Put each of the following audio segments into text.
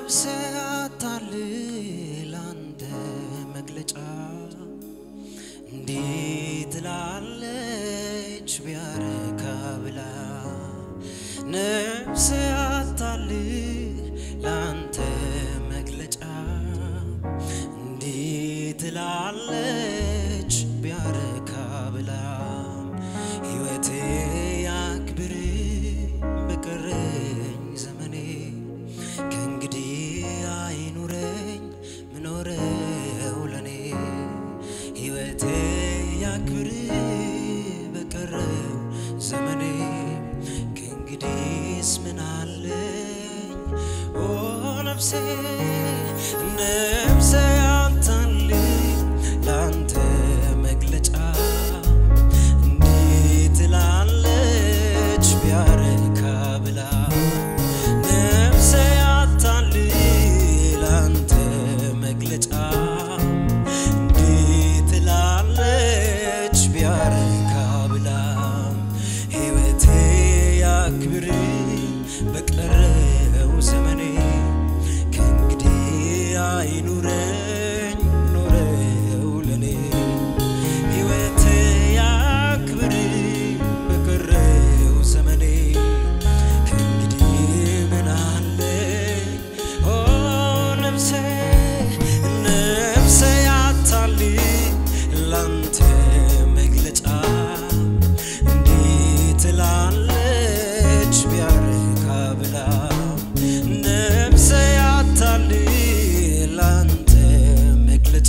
ነፍሴ አታልላንተ መግለጫ እንዴት ላለች ቢያረካ ብላ ነፍሴ አታልላንተ መግለጫ እንዴት ላለች ቢያረካ ብላ ሕይወቴ ያክብር በቀረኝ ዘመኔ ከእንግዲህ አይኑረኝ ምኖረው ለኔ ሕይወቴ ያክብር በቀረው ዘመኔ ከእንግዲህስ ምን አለኝ ኦ ነፍሴ ነፍሴ አታልኝ ላንተ መግለጫ እንዴት ላለች ቢያረካ ብላ ነፍሴ አታልኝ ላንተ መግለጫ እንዴት ላለች ቢያረካ ብላ ሕይወቴ ያክብር በቀረው ዘመኔ ከእንግዲህ አይኑረኝ ኖረው ለኔ ሕይወቴ ያክብር በቀረው ዘመኔ ከእንግዲህ ምን አለኝ ኦ ነፍሴ ነፍሴ አታልኝ ላንተ መግለጫ እንዴት ላለች ቢያረካ ብላ ነፍሴ አታልኝ ላንተ መግለጫ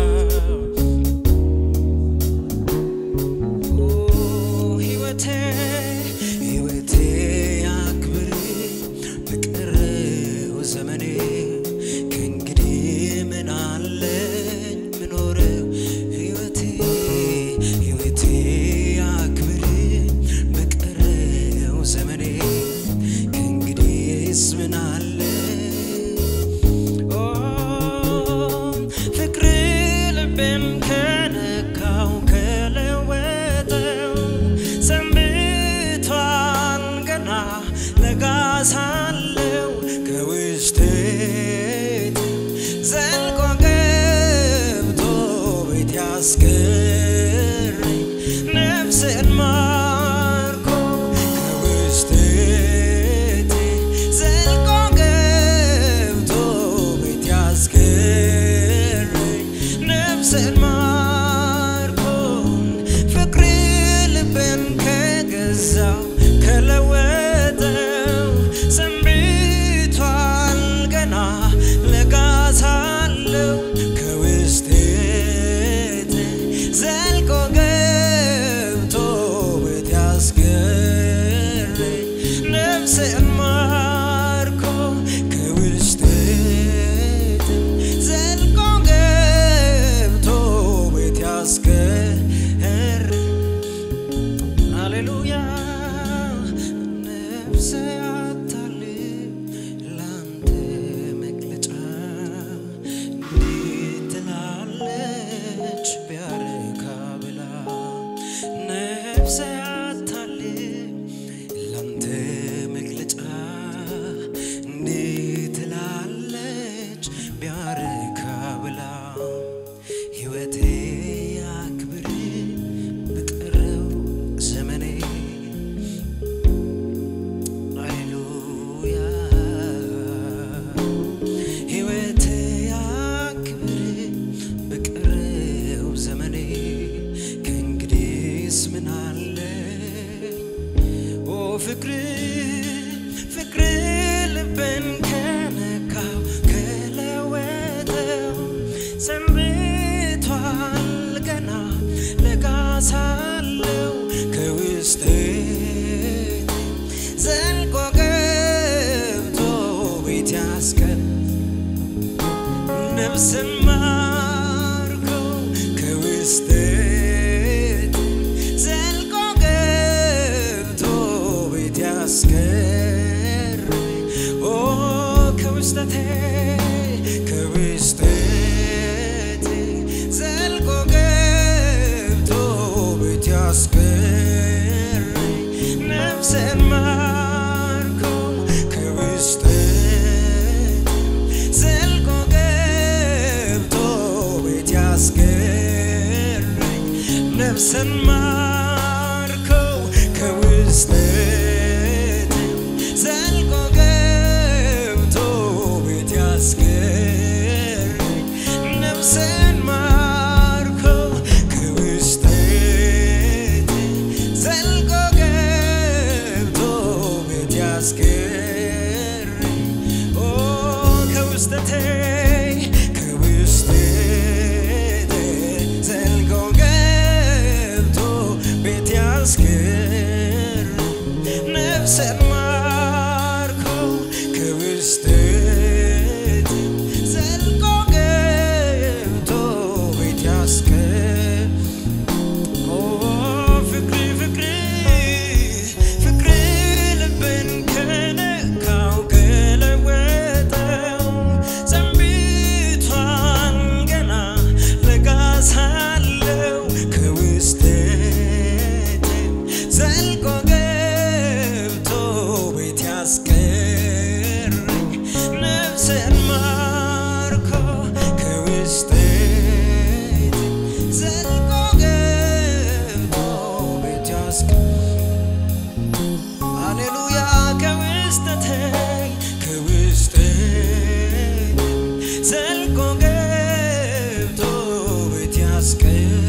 ሕይወቴ ያክብር በቀረው ዘመኔ ከእንግዲህ ምን አለኝ ምኖረው ሕይወቴ ያክብር በቀረው ዘመኔ ከእንግዲህስ ምን አለኝ ኦ ፍቅር ልቤን ከነካው ከለወጠው ሰንብቷል ገና ለጋ ሳለው ከውስጤ ዘልቆ ገብቶ ቤት ያስገረኝ ነፍሴን ማርኮ ከውስጤ ዘልቆ ገብቶ ቤት ያስገረኝ ነፍሴን ማርኮ ፍቅር ልቤን ከገዛው ከለወጠው ሰንብቷል ገና ለጋ ሳለው ከውስጤ ዘልቆ ገብቶ ቤት ያስገረኝ ነፍሴን ማርኮ ከውስጤ ዘልቆ ገብቶ ቤት ያስገረኝ ሃሌሉያ ነፍሴ አታልኝ ላንተ መግለጫ እንዴት ላለች ቢያረካ ብላ ነፍሴ አታልኝ ላንተ መግለጫ እንዴት ላለች ቢያረካ ብላ ሕይወቴ ያክብር በቀረው ዘመኔ ሃሌሉያ ሕይወቴ ያክብር በቀረው ዘመኔ ከእንግዲህስ ምን አለኝ ኦ ፍቅር ልቤን ከነካው ከለወጠው ሰንብቷል ገና ለጋ ሳለው ከውስጤ ዘልቆ ገብቶ ቤት ነፍስን ማርኮ ከውስጤ ዘልቆ ገብቶ ቤት ያስገረኝ ኦ ከውስጤ ዘልቆ ገብቶ ቤት ያስገረኝ ነፍስን ማርኮ ከውስጤ ነፍስን ማርከው ከውስጤ ዘልቆ ገብቶ ቤት ያስገረኝ ነፍስን ማርከው ከውስጤ ዘልቆ ገብቶ ቤት ያስገረኝ ከውስጤ ነፍስን ማርከው ከውስጤ ዘልቆ ገብቶ ቤት ያስገረኝ ፍቅሪ ልቤን ከነካው ከለወጠው ዘንቢቷን ገና ለጋ ሳለው ከውስጤ ዘልቆ ያስገረኝ ነፍስን ማርከው ከውስጤ ዘልቆ ገብቶ ቤት ያስገረኝ ሃሌሉያ ከውስጤ ዘልቆ ገብቶ ቤት ያስገረኝ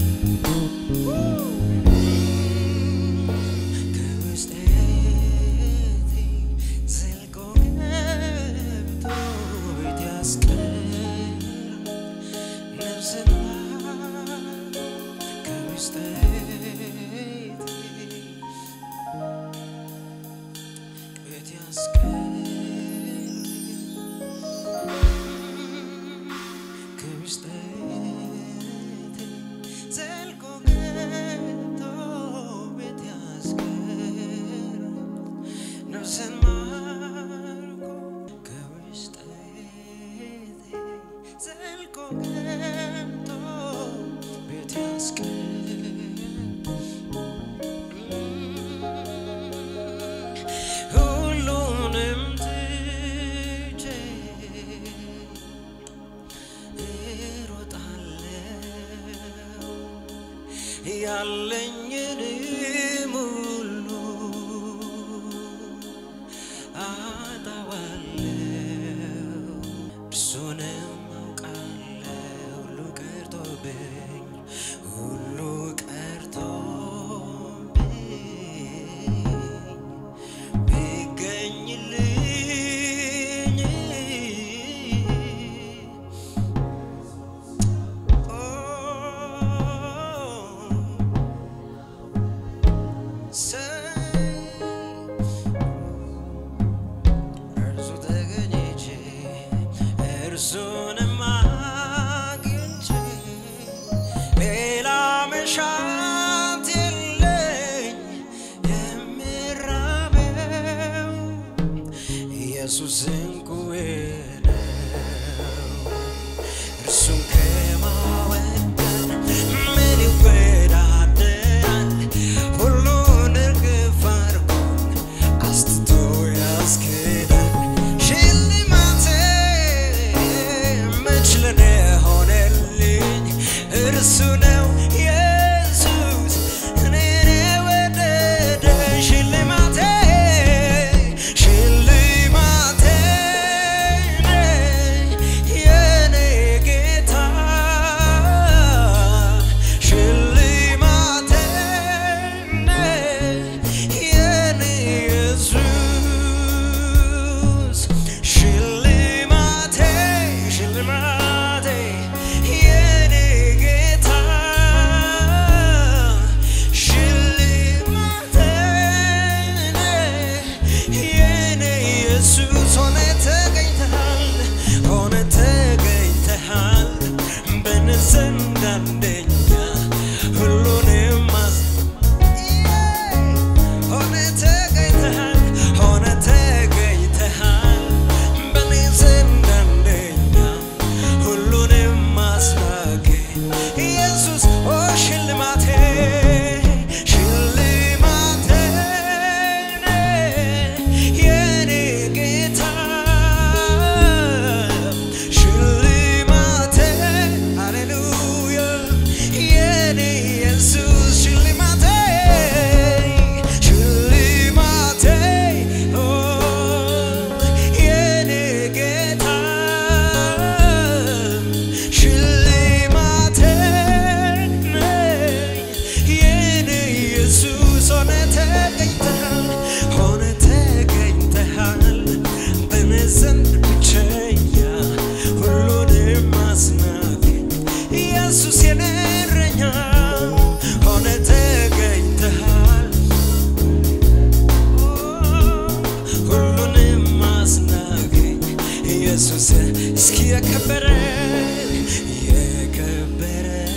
ሁሉንም ትቼ እሮጣለሁ ያለኝንም ሁሉ አጣዋለሁ እርሱንም አውቃለሁ ሁሉ ቀርቶብኝ እስኪ የከበረ